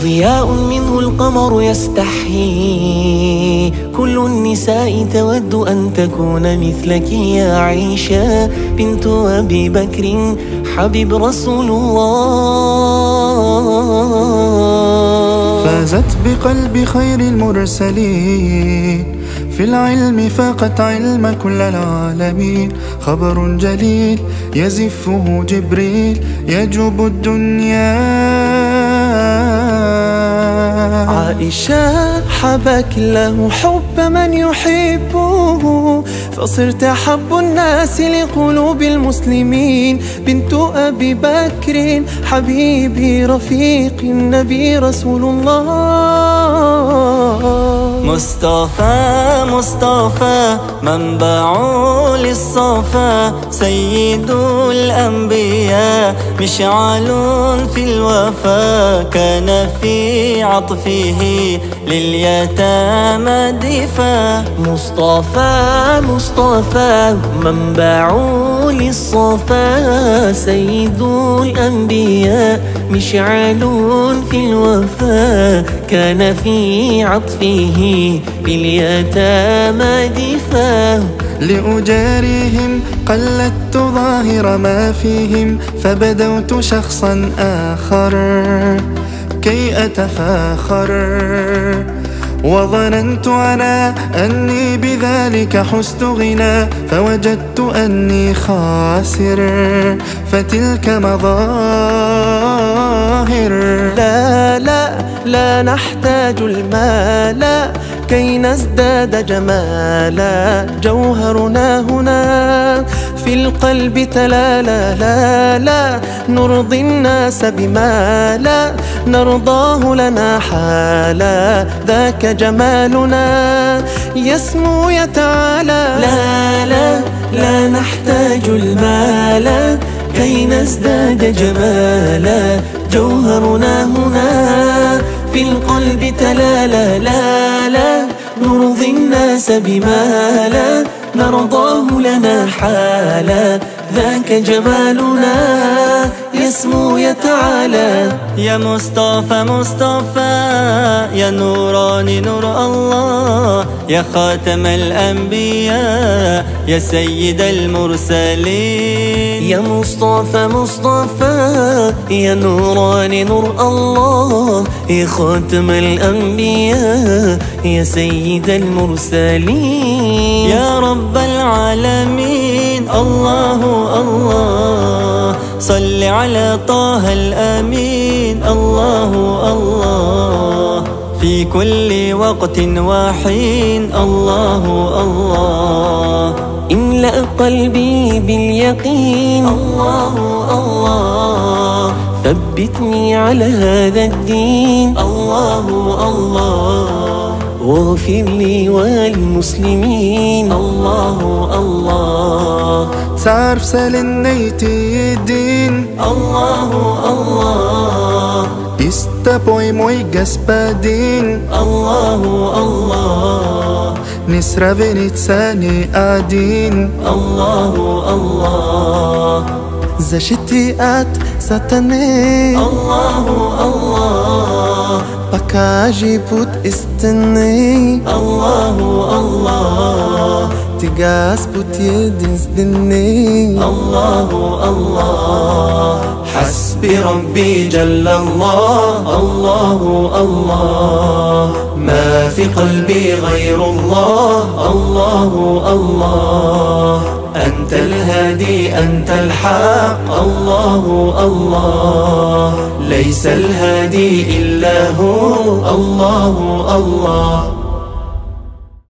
ضياء منه القمر يستحيي، كل النساء تود أن تكون مثلك يا عائشة بنت أبي بكر حبيب رسول الله. فازت بقلب خير المرسلين، في العلم فاقت علم كل العالمين. خبر جليل يزفه جبريل يجوب الدنيا. عائشة حبك الله حب من يحبه، فصرت أحب الناس لقلوب المسلمين. بنت أبي بكر حبيبي رفيق النبي رسول الله. مصطفى مصطفى منبع للصفا، سيد الأنبياء مشعل في الوفا. كان في عطفه لليتامى دفا. مصطفى مصطفى منبع للصفا، سيد الأنبياء مشعل في الوفا. كان في عطفه لليتامى دفا. لأجاريهم قلدت ظاهر ما فيهم، فبدوت شخصا آخر كي أتفاخر. وظننت أنا أني بذلك حزت غنى، فوجدت أني خاسر، فتلك مظاهر. لا لا لا نحتاج المال كي نزداد جمالا. جوهرنا هنا في القلب تلالا. لا لا نرضي الناس بما لا نرضاه لنا حالا. ذاك جمالنا يسمو يتعالى. لا لا لا نحتاج المال كي نزداد جمالا. جوهرنا هنا في القلب تلالا. لا لا نرضي الناس بما لا نرضاه لنا حالا. ذاك جمالنا يسمو يتعالى. يا مصطفى مصطفى يا نوراني نور الله، يا خاتم الأنبياء يا سيد المرسلين. يا مصطفى مصطفى يا نوراني نور الله، يا خاتم الأنبياء يا سيد المرسلين. يا رب العالمين الله الله، صل على طه الأمين الله الله. في كل وقت وحين الله الله. املأ قلبي باليقين الله الله. ثبتني على هذا الدين الله الله. واغفر لي والمسلمين الله الله. تعرف سالنيتي الدين الله الله. Istapoj moj gospodin الله الله. نسرة بنتساني قاعدين الله الله. Zašitiat satane الله الله. Pakaži put istine الله الله. Tigas put yedizdine الله الله. حسبي ربي جل الله الله الله. ما في قلبي غير الله الله الله. أنت الهادي أنت الحق الله الله. ليس الهادي إلا هو الله الله.